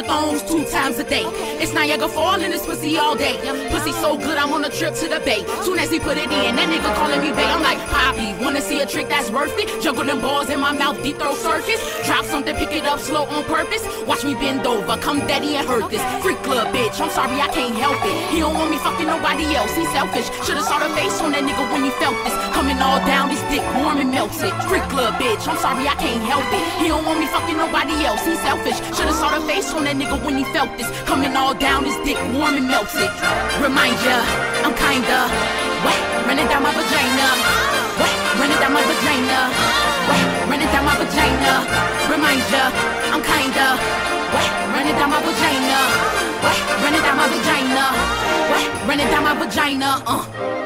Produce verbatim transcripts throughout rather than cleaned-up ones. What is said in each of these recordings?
thongs two times a day. It's Niagara Fall in this pussy all day. Pussy so good, I'm on a trip to the bay. Soon as he put it in, that nigga calling me bae. I'm like, Poppy, wanna see a trick that's worth it? Juggle them balls in my mouth, deep throw circus. Drop something, pick it up slow on purpose. Watch me bend over, come daddy and hurt this. Freak club bitch, I'm sorry I can't help it. He don't want me fucking nobody else, he's selfish. Should've saw the face on that nigga when he felt this. Coming all down, his dick warm and melts it. Freak club bitch, I'm sorry I can't help it. He don't want me fucking nobody else, he's selfish. Should've saw the face on that nigga when he felt this. Coming all down, his dick warm and melts it. Remind ya, I'm kinda wet, running down my vagina. Wet, running down my vagina. Wet, running down my vagina. Remind ya, I'm kinda wet, running down my vagina. Wet, running down my vagina. Wet, running down my vagina. Uh.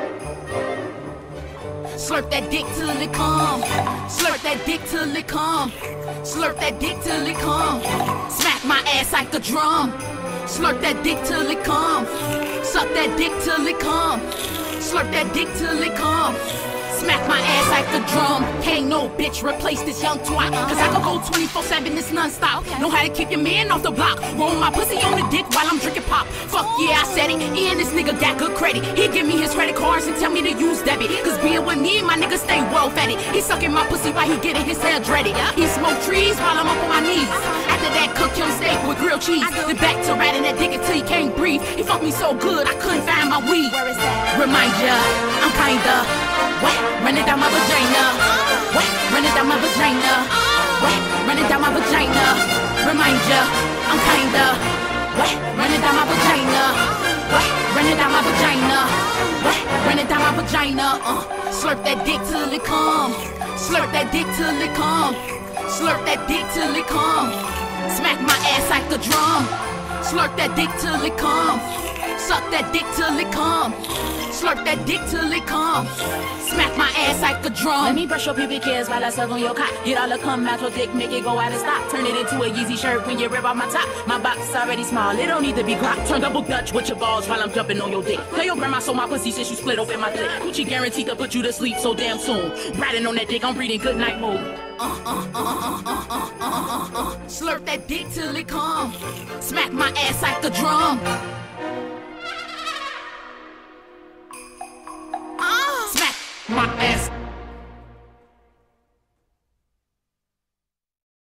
Slurp that dick till it come. Slurp that dick till it come. Slurp that dick till it come. Smack my ass like a drum. Slurp that dick till it come. Suck that dick till it come. Slurp that dick till it come. Smack my ass like a drum. Can't no bitch replace this young twat. Cause I could go twenty-four seven, this non-stop. Know how to keep your man off the block. Roll my pussy on the dick while I'm drinking pop. Fuck yeah, I said it. And this nigga got good credit. He give me his credit cards and tell me to use debit. Cause being with me, my nigga stay well fed. He sucking my pussy while he getting his hair dreaded. He smoke trees while I'm up on my knees. After that, cook him steak with grilled cheese. Then back to riding that dick until he can't breathe. He fucked me so good, I couldn't find my weed. Where is that? Remind ya, I'm kinda wet, running down my vagina. Wet, running down my vagina. Wet, running down my vagina. Remind ya, I'm kinda wet, running down my vagina. Wet, running down my vagina. Wet, running down my vagina. Uh, slurp that dick till it come. Slurp that dick till it come. Slurp that dick till it come. Smack my ass like a drum. Slurp that dick till it come. Suck that dick till it come. Slurp that dick till it come. Smack my ass like a drum. Let me brush your pubic hairs while I suck on your cock. Get all the cum out your dick, make it go out of stop. Turn it into a Yeezy shirt when you rip off my top. My box is already small, it don't need to be clocked. Turn double Dutch with your balls while I'm jumping on your dick. Tell your grandma so my pussy since you split open my dick. Gucci guaranteed to put you to sleep so damn soon. Riding on that dick, I'm breathing good night mode. Uh, uh, uh, uh, uh, uh, uh, uh. Slurp that dick till it come. Smack my ass like a drum. Smack my ass